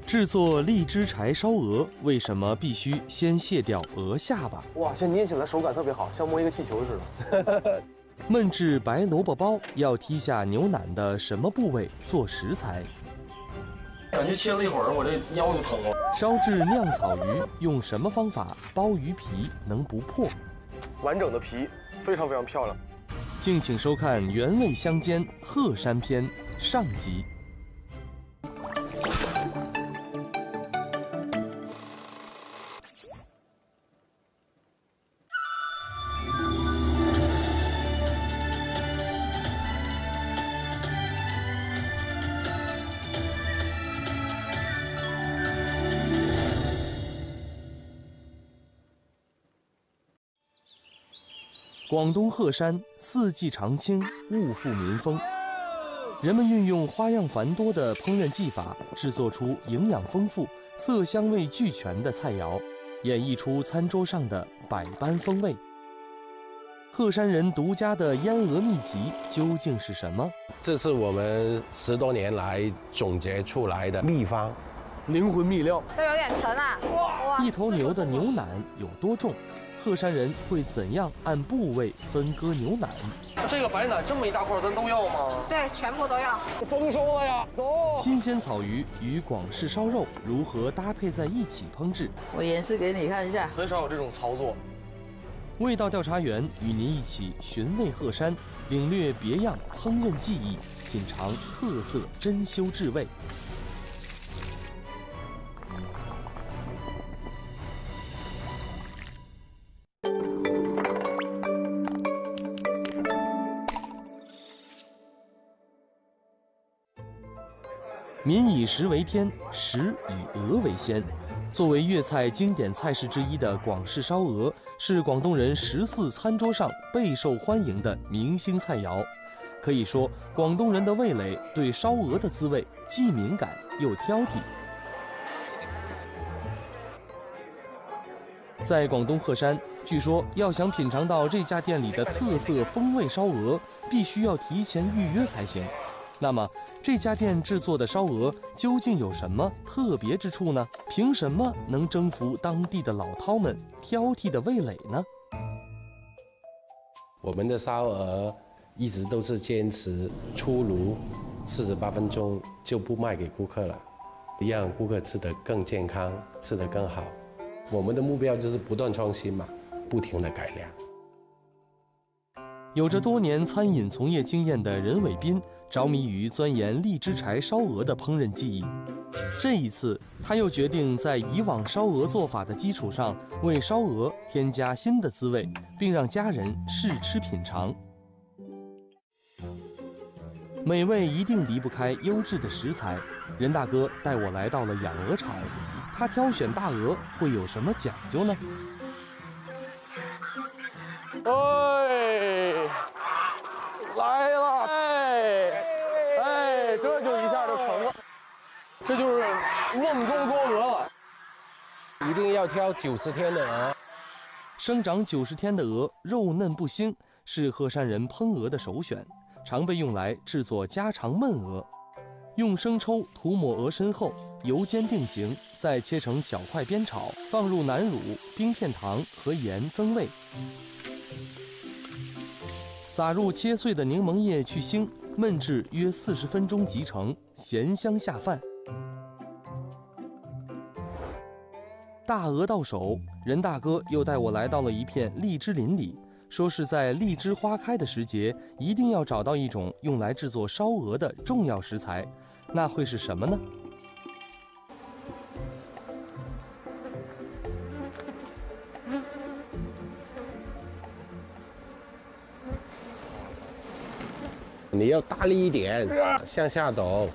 制作荔枝柴烧鹅，为什么必须先卸掉鹅下巴？ 哇，这捏起来手感特别好，像摸一个气球似的。 焖制白萝卜包要剔下牛腩的什么部位做食材？ 感觉切了一会儿，我这腰就疼了。 烧制酿草鱼用什么方法剥鱼皮能不破？ 完整的皮，非常非常漂亮。 敬请收看《原味香煎鹤山篇》上集。广东鹤山四季常青，物阜民丰。人们运用花样繁多的烹饪技法，制作出营养丰富、色香味俱全的菜肴，演绎出餐桌上的百般风味。鹤山人独家的腌鹅秘籍究竟是什么？ 这是我们10多年来总结出来的秘方， 灵魂秘料。 这有点沉啊！哇！ 一头牛的牛腩有多重？鹤山人会怎样按部位分割牛腩？ 这个白腩这么一大块，咱都要吗？ 对，全部都要。 丰收了呀！走。 新鲜草鱼与广式烧肉如何搭配在一起烹制？ 我演示给你看一下。 很少有这种操作。 味道调查员与您一起寻味鹤山，领略别样烹饪技艺，品尝特色珍馐至味。民以食为天，食以鹅为先。作为粤菜经典菜式之一的广式烧鹅，是广东人14餐桌上备受欢迎的明星菜肴。可以说，广东人的味蕾对烧鹅的滋味既敏感又挑剔。在广东鹤山，据说要想品尝到这家店里的特色风味烧鹅，必须要提前预约才行。那么，这家店制作的烧鹅究竟有什么特别之处呢？凭什么能征服当地的老饕们挑剔的味蕾呢？ 我们的烧鹅一直都是坚持出炉48分钟就不卖给顾客了，让顾客吃得更健康，吃得更好。我们的目标就是不断创新嘛，不停地改良。 有着多年餐饮从业经验的任伟斌着迷于钻研荔枝柴烧鹅的烹饪技艺。这一次，他又决定在以往烧鹅做法的基础上，为烧鹅添加新的滋味，并让家人试吃品尝。美味一定离不开优质的食材。任大哥带我来到了养鹅场，他挑选大鹅会有什么讲究呢？ 来了！这就一下就成了，这就是瓮中捉鹅了。 一定要挑90天的鹅， 生长90天的鹅肉嫩不腥，是鹤山人烹鹅的首选，常被用来制作家常焖鹅。用生抽涂抹鹅身后，油煎定型，再切成小块煸炒，放入南乳、冰片糖和盐增味。撒入切碎的柠檬叶去腥，焖制约40分钟即成，咸香下饭。大鹅到手，任大哥又带我来到了一片荔枝林里，说是在荔枝花开的时节，一定要找到一种用来制作烧鹅的重要食材，那会是什么呢？ 你要大力一点，向下抖。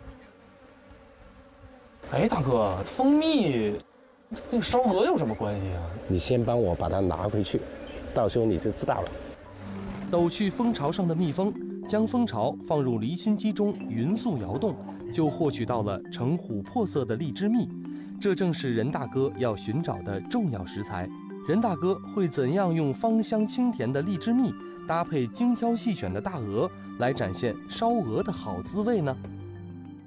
哎，大哥，蜂蜜这个烧鹅有什么关系啊？ 你先帮我把它拿回去，到时候你就知道了。 抖去蜂巢上的蜜蜂，将蜂巢放入离心机中匀速摇动，就获取到了呈琥珀色的荔枝蜜。这正是任大哥要寻找的重要食材。任大哥会怎样用芳香清甜的荔枝蜜搭配精挑细选的大鹅，来展现烧鹅的好滋味呢？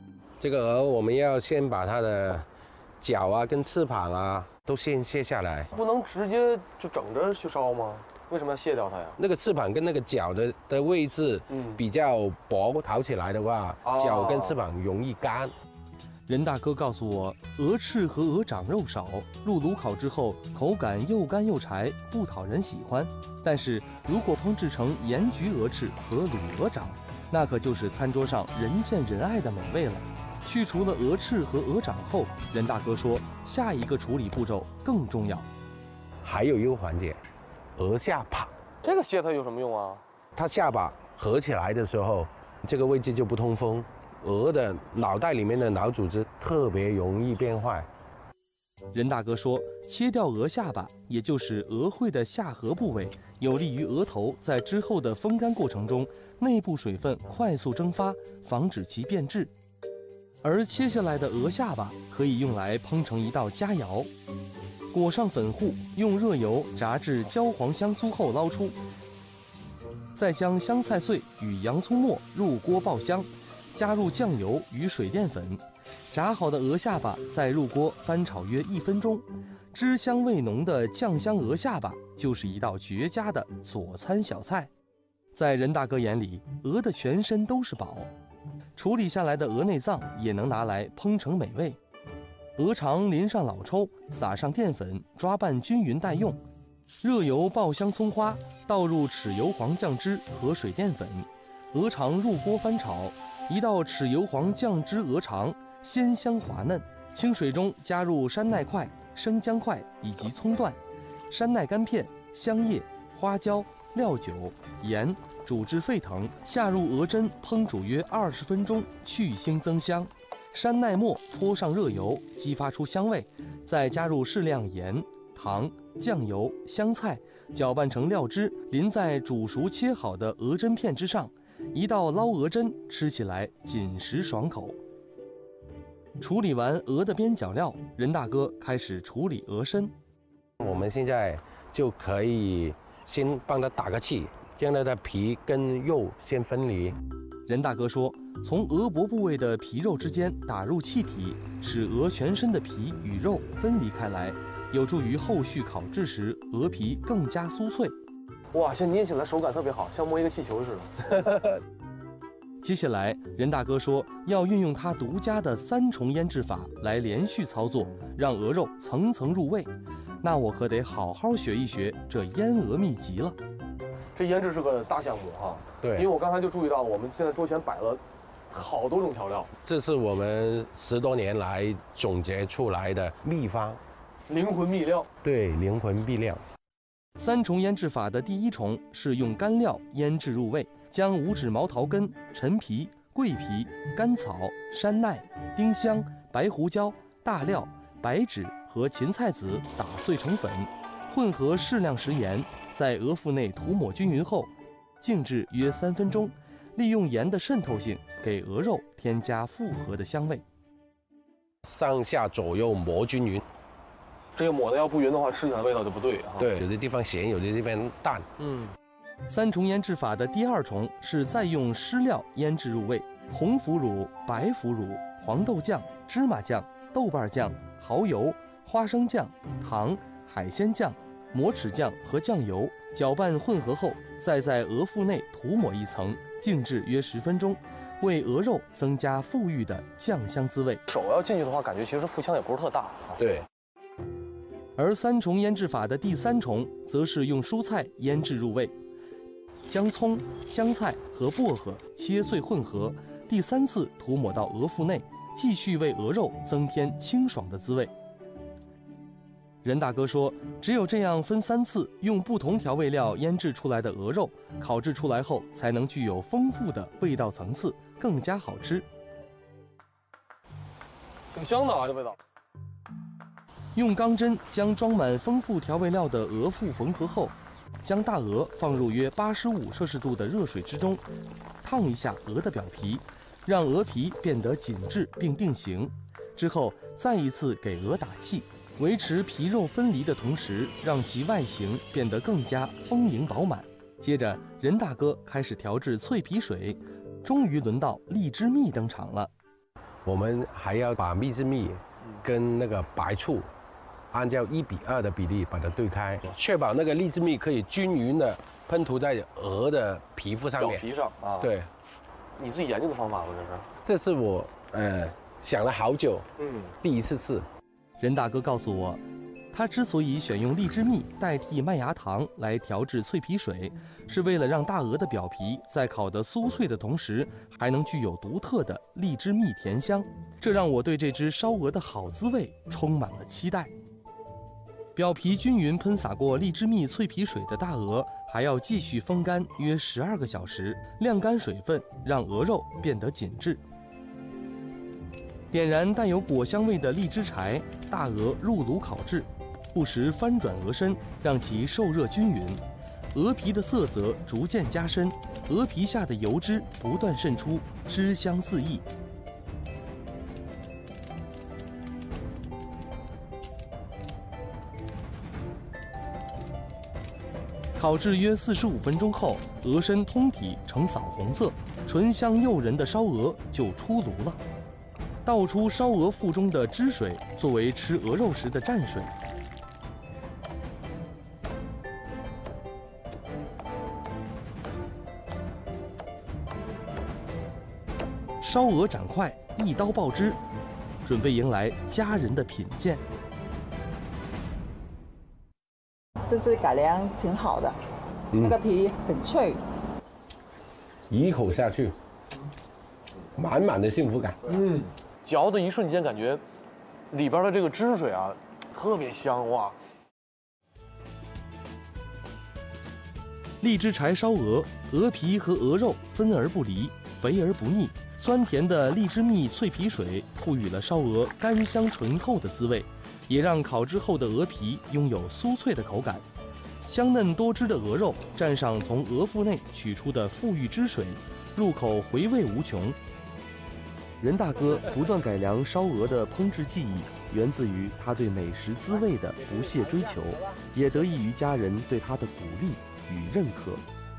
这个鹅我们要先把它的脚啊跟翅膀啊都先卸下来。 不能直接就整着去烧吗？为什么要卸掉它呀？ 那个翅膀跟那个脚的位置比较薄，烤起来的话，脚跟翅膀容易干。 任大哥告诉我，鹅翅和鹅掌肉少，入炉烤之后口感又干又柴，不讨人喜欢。但是如果烹制成盐焗鹅翅和卤鹅掌，那可就是餐桌上人见人爱的美味了。去除了鹅翅和鹅掌后，任大哥说，下一个处理步骤更重要， 还有一个环节，鹅下巴。 这个卸它有什么用啊？ 它下巴合起来的时候，这个位置就不通风。鹅的脑袋里面的脑组织特别容易变坏。 任大哥说，切掉鹅下巴，也就是鹅喙的下颌部位，有利于鹅头在之后的风干过程中，内部水分快速蒸发，防止其变质。而切下来的鹅下巴可以用来烹成一道佳肴，裹上粉糊，用热油炸至焦黄香酥后捞出，再将香菜碎与洋葱末入锅爆香，加入酱油与水淀粉，炸好的鹅下巴再入锅翻炒约1分钟，汁香味浓的酱香鹅下巴就是一道绝佳的佐餐小菜。在任大哥眼里，鹅的全身都是宝，处理下来的鹅内脏也能拿来烹成美味。鹅肠淋上老抽，撒上淀粉，抓拌均匀待用。热油爆香葱花，倒入豉油黄酱汁和水淀粉，鹅肠入锅翻炒。一道豉油黄酱汁鹅肠，鲜香滑嫩。清水中加入山奈块、生姜块以及葱段，山奈干片、香叶、花椒、料酒、盐，煮至沸腾，下入鹅胗烹煮约20分钟，去腥增香。山奈末泼上热油，激发出香味，再加入适量盐、糖、酱油、香菜，搅拌成料汁，淋在煮熟切好的鹅胗片之上。一道捞鹅胗，吃起来紧实爽口。处理完鹅的边角料，任大哥开始处理鹅身。 我们现在就可以先帮它打个气，让它的皮跟肉先分离。 任大哥说，从鹅脖部位的皮肉之间打入气体，使鹅全身的皮与肉分离开来，有助于后续烤制时鹅皮更加酥脆。 哇，现在捏起来手感特别好，像摸一个气球似的。 接下来，任大哥说要运用他独家的3重腌制法来连续操作，让鹅肉层层入味。那我可得好好学一学这腌鹅秘籍了。 这腌制是个大项目哈。 对， 因为我刚才就注意到，我们现在桌前摆了好多种调料， 这是我们10多年来总结出来的秘方， 灵魂秘料。 对，灵魂秘料。 3重腌制法的第1重是用干料腌制入味，将5指毛桃根、陈皮、桂皮、甘草、山奈、丁香、白胡椒、大料、白芷和芹菜籽打碎成粉，混合适量食盐，在鹅腹内涂抹均匀后，静置约3分钟，利用盐的渗透性给鹅肉添加复合的香味。 上下左右磨均匀。 这个抹的要不匀的话，吃起来味道就不对啊。 对，有的地方咸，有的地方淡。 3重腌制法的第2重是再用湿料腌制入味，红腐乳、白腐乳、黄豆酱、芝麻酱、豆瓣酱、蚝油、花生酱、糖、海鲜酱、磨豉酱和酱油，搅拌混合后，再在鹅腹内涂抹一层，静置约10分钟，为鹅肉增加馥郁的酱香滋味。 手要进去的话，感觉其实腹腔也不是特大。 对。 而3重腌制法的第3重，则是用蔬菜腌制入味，将葱、香菜和薄荷切碎混合，第3次涂抹到鹅腹内，继续为鹅肉增添清爽的滋味。任大哥说，只有这样分3次，用不同调味料腌制出来的鹅肉，烤制出来后才能具有丰富的味道层次，更加好吃。 挺香的啊，这味道。 用钢针将装满丰富调味料的鹅腹缝合后，将大鹅放入约85摄氏度的热水之中，烫一下鹅的表皮，让鹅皮变得紧致并定型。之后再一次给鹅打气，维持皮肉分离的同时，让其外形变得更加丰盈饱满。接着，任大哥开始调制脆皮水，终于轮到荔枝蜜登场了。 我们还要把蜜汁蜜跟那个白醋按照1:2的比例把它兑开，确保那个荔枝蜜可以均匀的喷涂在鹅的皮肤上面。 表皮上啊。 对， 你自己研究的方法吗？ 这是我想了好久，第一次试。 任大哥告诉我，他之所以选用荔枝蜜代替麦芽糖来调制脆皮水，是为了让大鹅的表皮在烤得酥脆的同时，还能具有独特的荔枝蜜甜香。这让我对这只烧鹅的好滋味充满了期待。表皮均匀喷洒过荔枝蜜脆皮水的大鹅，还要继续风干约12个小时，晾干水分，让鹅肉变得紧致。点燃带有果香味的荔枝柴，大鹅入炉烤制，不时翻转鹅身，让其受热均匀。鹅皮的色泽逐渐加深，鹅皮下的油脂不断渗出，汁香四溢。烤制约45分钟后，鹅身通体呈枣红色，醇香诱人的烧鹅就出炉了。倒出烧鹅腹中的汁水，作为吃鹅肉时的蘸水。烧鹅斩块，一刀爆汁，准备迎来家人的品鉴。 这次改良挺好的，那个皮很脆， 一口下去，满满的幸福感。 嚼的一瞬间感觉里边的这个汁水啊，特别香哇。 荔枝柴烧鹅，鹅皮和鹅肉分而不离，肥而不腻。酸甜的荔枝蜜脆皮水赋予了烧鹅甘香醇厚的滋味，也让烤制后的鹅皮拥有酥脆的口感。香嫩多汁的鹅肉蘸上从鹅腹内取出的馥郁汁水，入口回味无穷。任大哥不断改良烧鹅的烹制技艺，源自于他对美食滋味的不懈追求，也得益于家人对他的鼓励与认可。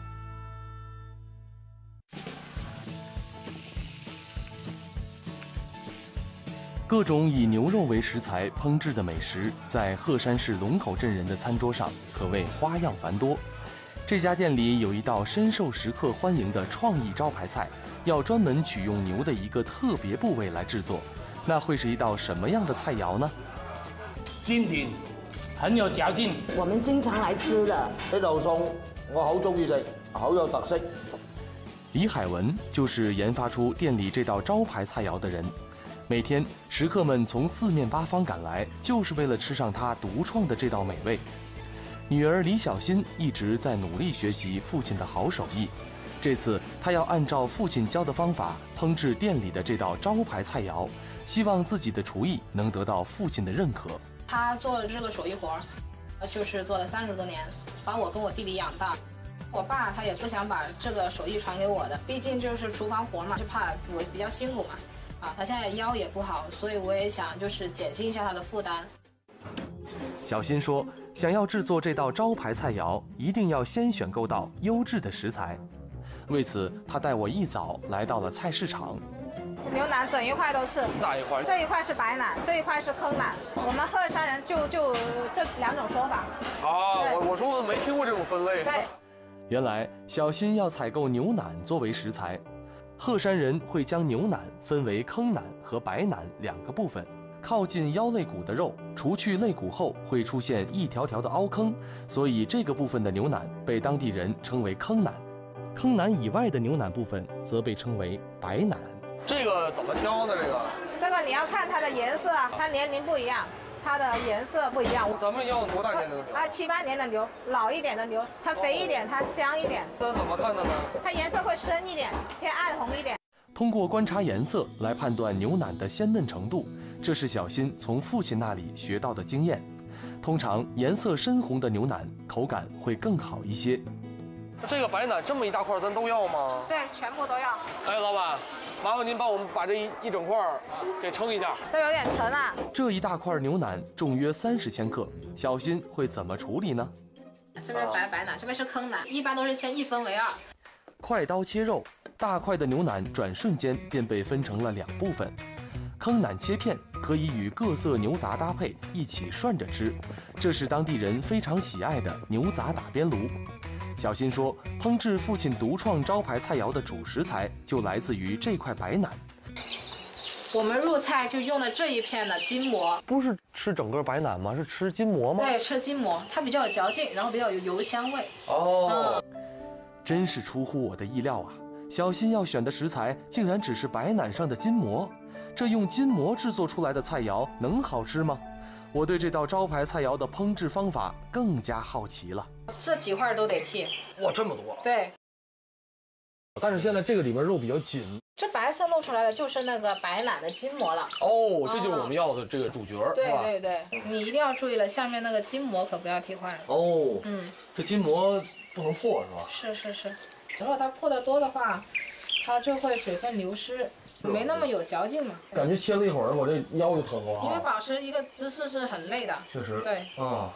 各种以牛肉为食材烹制的美食，在鹤山市龙口镇人的餐桌上可谓花样繁多。这家店里有一道深受食客欢迎的创意招牌菜，要专门取用牛的一个特别部位来制作，那会是一道什么样的菜肴呢？ 鮮甜，很有嚼勁。 我們經常來吃的呢道餸我好中意食，好有特色。 李海文就是研發出店里这道招牌菜肴的人。每天，食客们从四面八方赶来，就是为了吃上他独创的这道美味。女儿李小欣一直在努力学习父亲的好手艺，这次她要按照父亲教的方法烹制店里的这道招牌菜肴，希望自己的厨艺能得到父亲的认可。 他做的这个手艺活，就是做了30多年，把我跟我弟弟养大。我爸他也不想把这个手艺传给我的，毕竟就是厨房活嘛，就怕我比较辛苦嘛。他现在腰也不好，所以我也想就是减轻一下他的负担。 小新说，想要制作这道招牌菜肴，一定要先选购到优质的食材。为此，他带我一早来到了菜市场。 牛腩整一块都是， 哪一块？ 这一块是白腩，这一块是坑腩。我们鹤山人就这2种说法。 我说我没听过这种分类。 对， 原来小新要采购牛腩作为食材。鹤山人会将牛腩分为坑腩和白腩2个部分，靠近腰肋骨的肉，除去肋骨后会出现一条条的凹坑，所以这个部分的牛腩被当地人称为坑腩。坑腩以外的牛腩部分则被称为白腩。 这个怎么挑呢？ 这个你要看它的颜色，它年龄不一样，它的颜色不一样。 咱们要多大年龄的牛 ？7、8年的牛，老一点的牛，它肥一点，它香一点。 那怎么看的呢？ 它颜色会深一点，偏暗红一点。 通过观察颜色来判断牛腩的鲜嫩程度，这是小新从父亲那里学到的经验。通常颜色深红的牛腩口感会更好一些。 这个白腩这么一大块，咱都要吗？ 对，全部都要。 哎，老板，麻烦您帮我们把这一整块给称一下。 这有点沉啊。 这一大块牛腩重约30千克，小新会怎么处理呢？ 这边白腩，这边是坑腩，一般都是先1分为2。 快刀切肉，大块的牛腩转瞬间便被分成了2部分。 坑腩切片可以与各色牛杂搭配一起涮着吃，这是当地人非常喜爱的牛杂打边炉。小新说，烹制父亲独创招牌菜肴的主食材就来自于这块白腩。 我们入菜就用的这一片的筋膜， 不是吃整个白腩吗？是吃筋膜吗？ 对，吃筋膜，它比较有嚼劲，然后比较有油香味。 哦， 真是出乎我的意料啊！小新要选的食材竟然只是白腩上的筋膜，这用筋膜制作出来的菜肴能好吃吗？我对这道招牌菜肴的烹制方法更加好奇了。 这几块都得剔。 哇，这么多！ 对， 但是现在这个里面肉比较紧。 这白色露出来的就是那个白腩的筋膜了。 哦，这就是我们要的这个主角， 对是吧？ 对对，你一定要注意了，下面那个筋膜可不要剔坏了。 哦，这筋膜不能破是吧？ 是是是，如果它破得多的话，它就会水分流失，没那么有嚼劲嘛。 感觉切了一会儿，我这腰就疼了因为保持一个姿势是很累的。 确实。 对。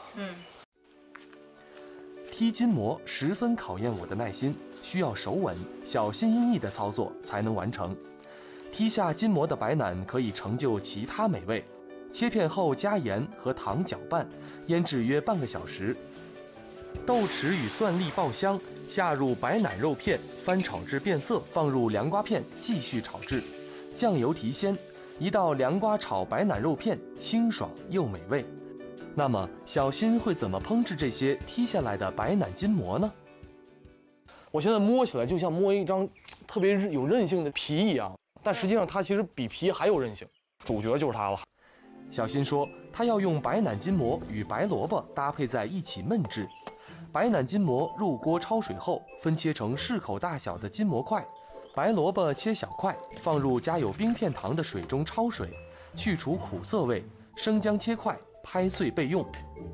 剔筋膜十分考验我的耐心，需要手稳、小心翼翼的操作才能完成。剔下筋膜的白腩可以成就其他美味。切片后加盐和糖搅拌，腌制约半个小时。豆豉与蒜粒爆香，下入白腩肉片，翻炒至变色，放入凉瓜片，继续炒制。酱油提鲜，一道凉瓜炒白腩肉片，清爽又美味。那么，小新会怎么烹制这些剔下来的白腩筋膜呢？ 我现在摸起来就像摸一张特别有韧性的皮一样，但实际上它其实比皮还有韧性。主角就是它了。 小新说，他要用白腩筋膜与白萝卜搭配在一起焖制。白腩筋膜入锅焯水后，分切成适口大小的筋膜块，白萝卜切小块，放入加有冰片糖的水中焯水，去除苦涩味，生姜切块，拍碎备用。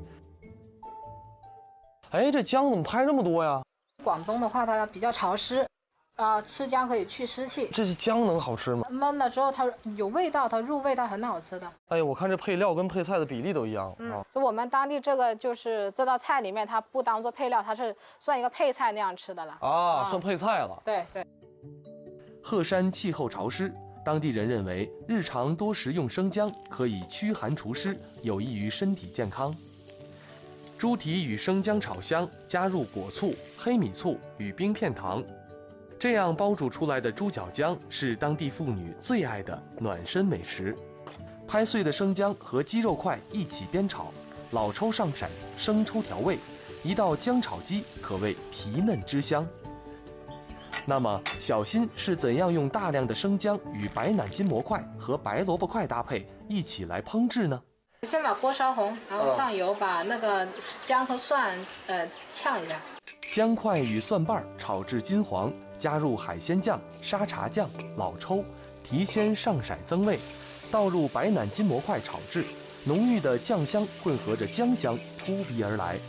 哎，这姜怎么拍这么多呀？ 广东的话，它比较潮湿，吃姜可以去湿气。 这是姜能好吃吗？ 焖了之后它有味道，它入味道很好吃的。 哎呀，我看这配料跟配菜的比例都一样啊。 就我们当地这个就是这道菜里面，它不当做配料，它是算一个配菜那样吃的了。 算配菜了。 对对。 鹤山气候潮湿，当地人认为日常多食用生姜可以驱寒除湿，有益于身体健康。猪蹄与生姜炒香，加入果醋、黑米醋与冰片糖，这样煲煮出来的猪脚姜是当地妇女最爱的暖身美食。拍碎的生姜和鸡肉块一起煸炒，老抽上色，生抽调味，一道姜炒鸡可谓皮嫩汁香。那么，小新是怎样用大量的生姜与白腩筋膜块和白萝卜块搭配一起来烹制呢？ 先把锅烧红，然后放油，把那个姜和蒜炝一下。 姜块与蒜瓣炒至金黄，加入海鲜酱、沙茶酱、老抽，提鲜上色增味，倒入白腩筋膜块炒制，浓郁的酱香混合着姜香扑鼻而来。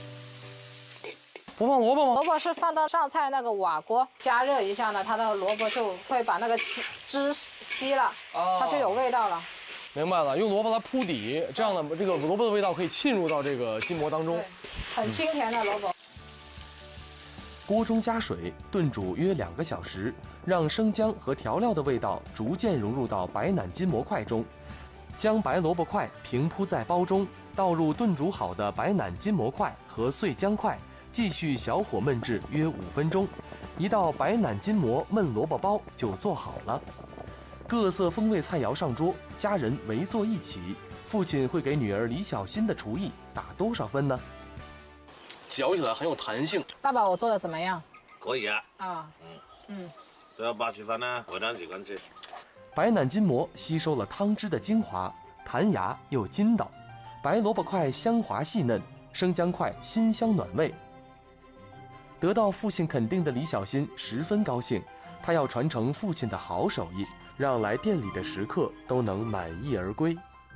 不放萝卜吗？ 萝卜是放到上菜那个瓦锅加热一下呢，它那个萝卜就会把那个汁吸了，它就有味道了。 明白了，用萝卜来铺底，这样的这个萝卜的味道可以浸入到这个筋膜当中， 很清甜的萝卜。 锅中加水炖煮约2个小时，让生姜和调料的味道逐渐融入到白腩筋膜块中。将白萝卜块平铺在煲中，倒入炖煮好的白腩筋膜块和碎姜块，继续小火焖制约5分钟，一道白腩筋膜焖萝卜包就做好了。各色风味菜肴上桌，家人围坐一起。父亲会给女儿李小新的厨艺打多少分呢？ 嚼起来很有弹性。 爸爸，我做的怎么样？ 可以啊。都有8、7分啦，我當時講住。 白腩筋膜吸收了汤汁的精华，弹牙又筋道；白萝卜块香滑细嫩，生姜块辛香暖味。得到父亲肯定的李小新十分高兴，他要传承父亲的好手艺，让来店里的食客都能满意而归。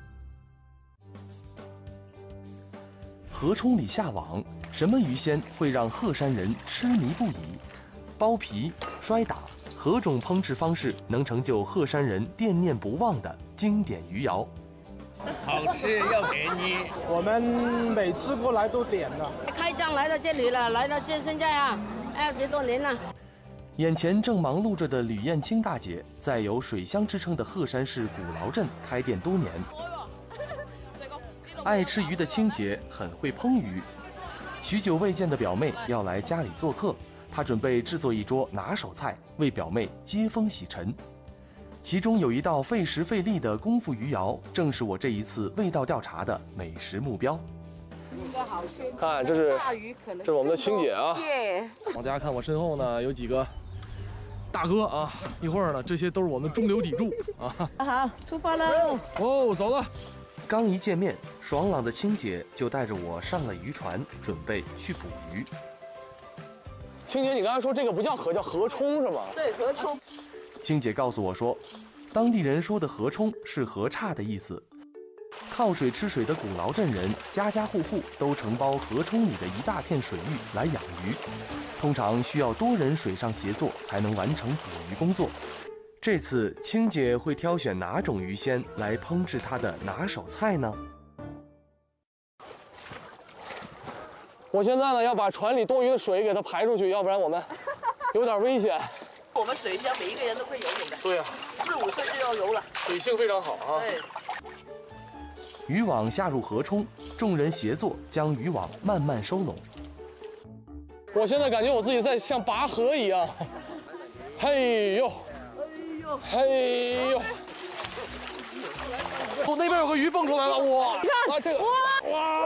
河冲里下网，什么鱼鲜会让鹤山人痴迷不已？剥皮、摔打，何种烹制方式能成就鹤山人念念不忘的经典鱼肴？ 好吃又便宜， 我们每次过来都点的。 开张来到这里了，来到这现在20多年了。 眼前正忙碌着的吕艳青大姐，在有水乡之称的鹤山市古劳镇开店多年。爱吃鱼的青姐很会烹鱼，许久未见的表妹要来家里做客，她准备制作一桌拿手菜，为表妹接风洗尘。其中有一道费时费力的功夫鱼肴，正是我这一次味道调查的美食目标。 看，这是我们的青姐啊！大家看我身后呢，有几个大哥啊，一会儿呢，这些都是我们中流砥柱啊。 好，出发喽！ 哦，走了。 刚一见面，爽朗的青姐就带着我上了渔船，准备去捕鱼。 青姐，你刚才说这个不叫河，叫河冲是吗？ 对，河冲。 青姐告诉我说，当地人说的河冲是河岔的意思。靠水吃水的古劳镇人，家家户户都承包河冲里的一大片水域来养鱼，通常需要多人水上协作才能完成捕鱼工作。这次青姐会挑选哪种鱼鲜来烹制她的拿手菜呢？ 我现在呢要把船里多余的水给它排出去，要不然我们有点危险。 我们水乡每一个人都会游泳的。 对呀 ，4、5岁就要游了， 水性非常好啊。 对。 渔网下入河冲，众人协作将渔网慢慢收拢。 我现在感觉我自己在像拔河一样。嘿呦，嘿呦！哦，那边有个鱼蹦出来了，哇！啊，这个哇！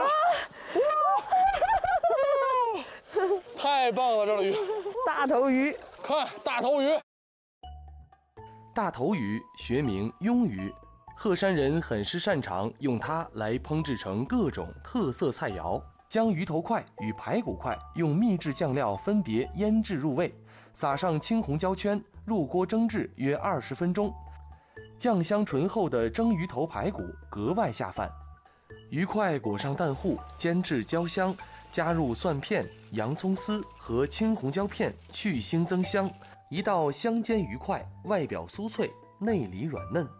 太棒了，这个鱼！ 大头鱼， 看大头鱼。 大头鱼学名鳙鱼，鹤山人很是擅长用它来烹制成各种特色菜肴。将鱼头块与排骨块用秘制酱料分别腌制入味，撒上青红椒圈，入锅蒸制约20分钟。酱香醇厚的蒸鱼头排骨格外下饭。鱼块裹上蛋糊，煎至焦香，加入蒜片、洋葱丝和青红椒片，去腥增香。一道香煎鱼块，外表酥脆，内里软嫩。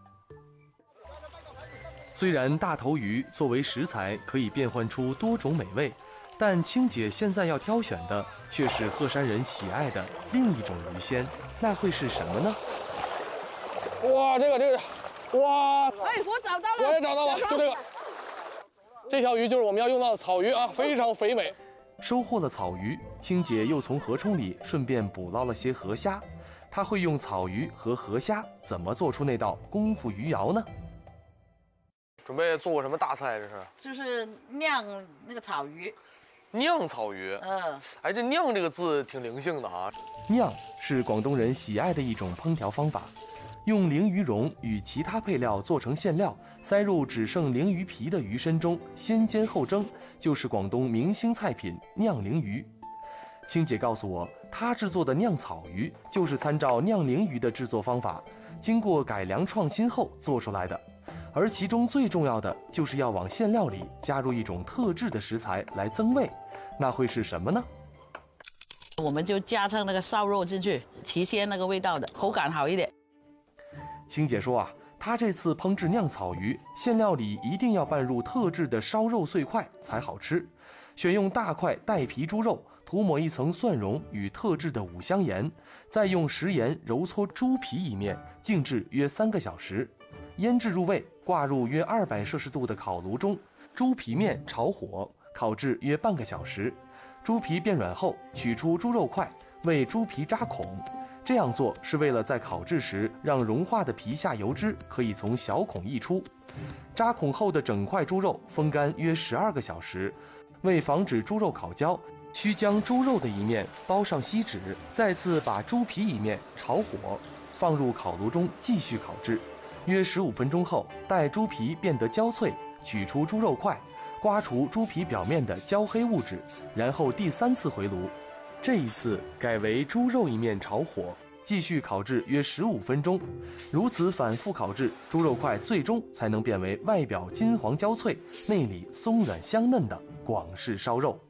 虽然大头鱼作为食材可以变换出多种美味，但青姐现在要挑选的却是鹤山人喜爱的另一种鱼鲜，那会是什么呢？ 哇，这个，哇！ 哎，我找到了， 我也找到了，就这个。这条鱼就是我们要用到的草鱼啊，非常肥美。 收获了草鱼，青姐又从河冲里顺便捕捞了些河虾。她会用草鱼和河虾怎么做出那道功夫鱼肴呢？ 准备做过什么大菜？这是？ 就是酿那个草鱼。 酿草鱼。哎，这酿这个字挺灵性的啊。 酿是广东人喜爱的一种烹调方法，用鲮鱼蓉与其他配料做成馅料，塞入只剩鲮鱼皮的鱼身中，先煎后蒸，就是广东明星菜品酿鲮鱼。青姐告诉我，她制作的酿草鱼就是参照酿鲮鱼的制作方法，经过改良创新后做出来的。而其中最重要的就是要往馅料里加入一种特制的食材来增味，那会是什么呢？ 我们就加上那个烧肉进去，提鲜那个味道的，口感好一点。 青姐说啊，她这次烹制酿草鱼，馅料里一定要拌入特制的烧肉碎块才好吃，选用大块带皮猪肉，涂抹一层蒜蓉与特制的五香盐，再用食盐揉搓猪皮一面，静置约3个小时，腌制入味，挂入约200摄氏度的烤炉中，猪皮面炒火，烤制约半个小时。猪皮变软后，取出猪肉块，为猪皮扎孔。这样做是为了在烤制时让融化的皮下油脂可以从小孔溢出。扎孔后的整块猪肉风干约12个小时。为防止猪肉烤焦，需将猪肉的一面包上锡纸，再次把猪皮一面炒火，放入烤炉中继续烤制。约15分钟后，待猪皮变得焦脆，取出猪肉块，刮除猪皮表面的焦黑物质，然后第3次回炉。这一次改为猪肉一面炒火，继续烤制约15分钟。如此反复烤制，猪肉块最终才能变为外表金黄焦脆，内里松软香嫩的广式烧肉。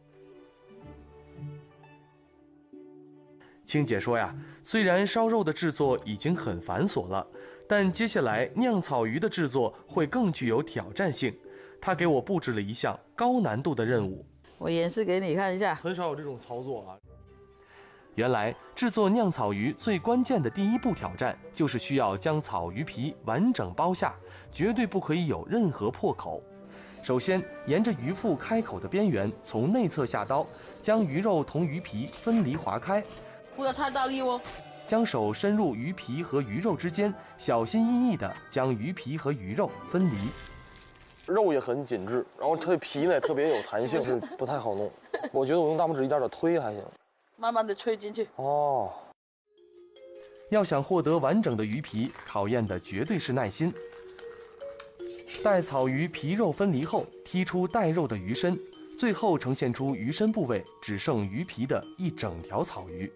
青姐说呀，虽然烧肉的制作已经很繁琐了，但接下来酿草鱼的制作会更具有挑战性。她给我布置了一项高难度的任务， 我演示给你看一下。 很少有这种操作啊。 原来制作酿草鱼最关键的第一步挑战，就是需要将草鱼皮完整剥下，绝对不可以有任何破口。首先，沿着鱼腹开口的边缘，从内侧下刀，将鱼肉同鱼皮分离划开， 不要太大力哦。 将手伸入鱼皮和鱼肉之间，小心翼翼地将鱼皮和鱼肉分离。 肉也很紧致，然后它的皮呢特别有弹性，是不太好弄。我觉得我用大拇指一点点推还行。 慢慢的吹进去。 哦。 要想获得完整的鱼皮，考验的绝对是耐心。待草鱼皮肉分离后，剔出带肉的鱼身，最后呈现出鱼身部位只剩鱼皮的一整条草鱼。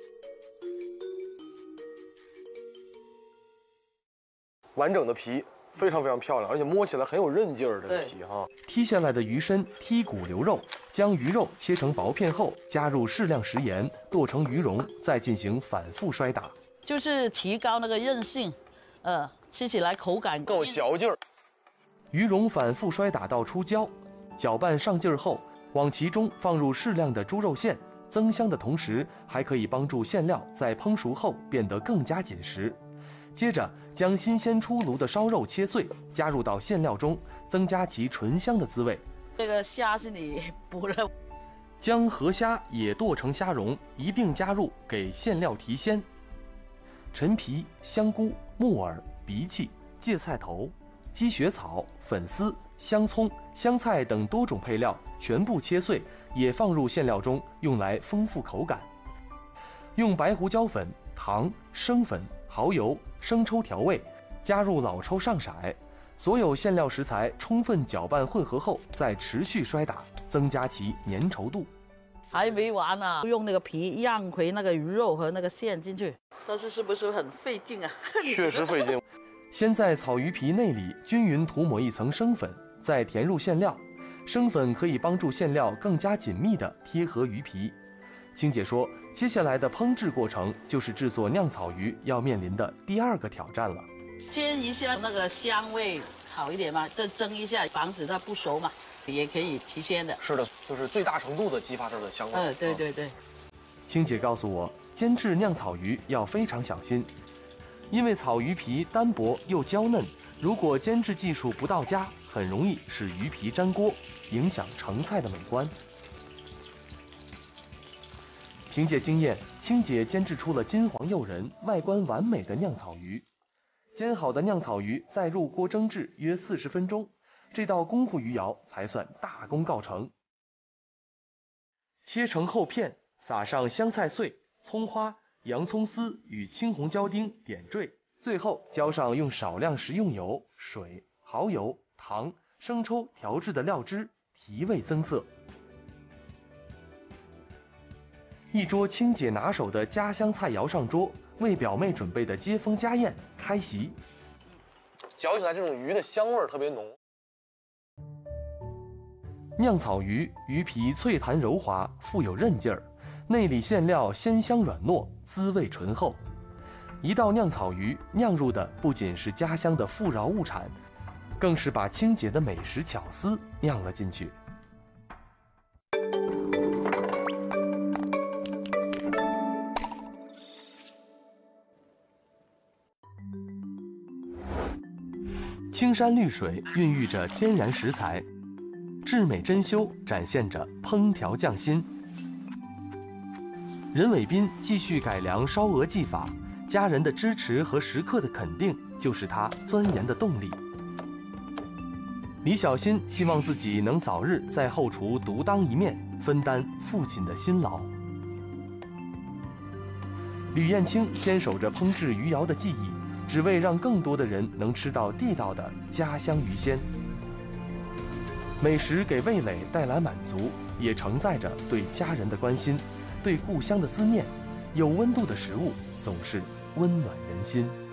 完整的皮非常非常漂亮，而且摸起来很有韧劲儿。这个皮哈， 剔下来的鱼身剔骨留肉，将鱼肉切成薄片后，加入适量食盐，剁成鱼蓉，再进行反复摔打， 就是提高那个韧性，吃起来口感更有嚼劲儿。 鱼蓉反复摔打到出胶，搅拌上劲儿后，往其中放入适量的猪肉馅，增香的同时，还可以帮助馅料在烹熟后变得更加紧实。接着将新鲜出炉的烧肉切碎，加入到馅料中，增加其醇香的滋味。 这个虾是你补的。 将河虾也剁成虾蓉，一并加入，给馅料提鲜。陈皮、香菇、木耳、荸荠、芥菜头、鸡血草、粉丝、香葱、香菜等多种配料全部切碎，也放入馅料中，用来丰富口感。用白胡椒粉、糖、生粉、蚝油、生抽调味，加入老抽上色，所有馅料食材充分搅拌混合后，再持续摔打，增加其粘稠度。 还没完呢，用那个皮让回那个鱼肉和那个馅进去，但是不是很费劲啊？ 确实费劲。 先在草鱼皮内里均匀涂抹一层生粉，再填入馅料。生粉可以帮助馅料更加紧密地贴合鱼皮。青姐说，接下来的烹制过程就是制作酿草鱼要面临的第二个挑战了。 煎一下那个香味好一点嘛，再蒸一下，防止它不熟嘛，也可以提鲜的。 是的，就是最大程度的激发它的香味。 对对对。 青姐告诉我，煎制酿草鱼要非常小心，因为草鱼皮单薄又娇嫩，如果煎制技术不到家，很容易使鱼皮粘锅，影响成菜的美观。凭借经验，青姐煎制出了金黄诱人、外观完美的酿草鱼。煎好的酿草鱼再入锅蒸制约40分钟，这道功夫鱼肴才算大功告成。切成厚片，撒上香菜碎、葱花、洋葱丝与青红椒丁点缀，最后浇上用少量食用油、水、蚝油、糖、生抽调制的料汁，提味增色。一桌青姐拿手的家乡菜肴上桌，为表妹准备的接风家宴开席。 嚼起来这种鱼的香味特别浓。 酿草鱼鱼皮脆弹柔滑，富有韧劲儿，内里馅料鲜香软糯，滋味醇厚。一道酿草鱼酿入的不仅是家乡的富饶物产，更是把青姐的美食巧思酿了进去。青山绿水孕育着天然食材，至美珍馐展现着烹调匠心。任伟斌继续改良烧鹅技法，家人的支持和食客的肯定就是他钻研的动力。李小新希望自己能早日在后厨独当一面，分担父亲的辛劳。吕燕青坚守着烹制鱼肴的技艺，只为让更多的人能吃到地道的家乡鱼鲜。美食给味蕾带来满足，也承载着对家人的关心，对故乡的思念。有温度的食物总是温暖人心。